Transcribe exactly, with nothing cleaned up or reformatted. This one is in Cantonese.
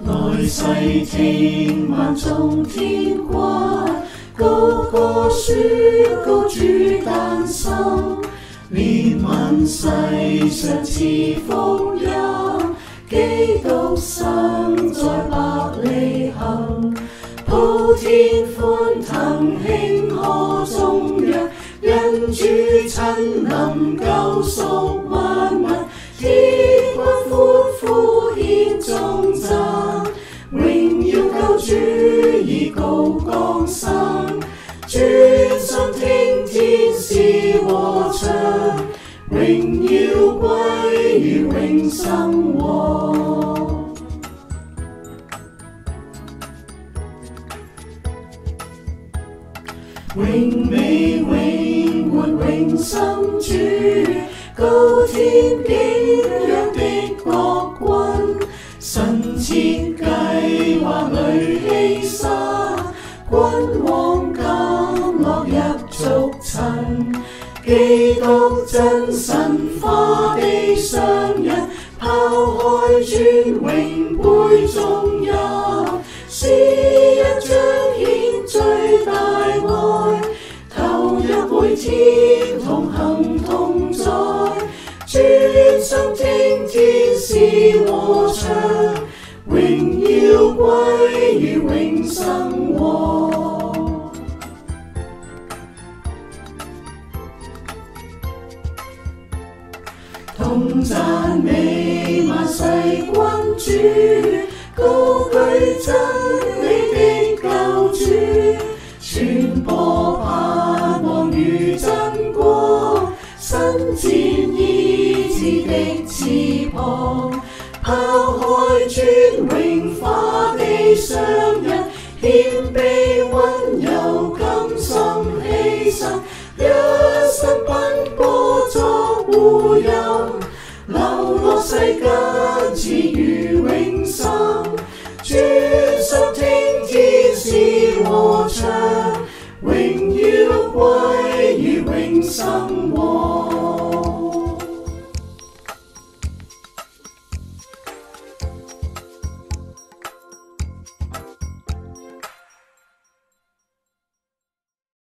來世聽萬眾天軍，高歌宣告主誕生，憐憫世上賜福音，基督生在伯利恆，普天歡騰慶賀頌揚，因主親臨救贖萬民，天軍歡呼獻頌讚，榮耀救主已高降生，專心聽天使和唱，榮耀歸於永生王。榮美永活永生主，高天景仰的國君，神設計劃裡犧牲，君王甘樂入俗塵，基督真神化地上人，拋開尊榮背眾人，是因彰顯最大愛，投入會天同行同在，專心聽天使和唱，榮耀歸於永生王。同讚美萬世君主，高舉真理的救主，傳播盼望如真光，伸展醫治的翅膀，拋開尊榮化地上人，謙卑溫柔甘心犧牲，一生奔波作護蔭，流落世間賜予永生，專心聽天使和唱。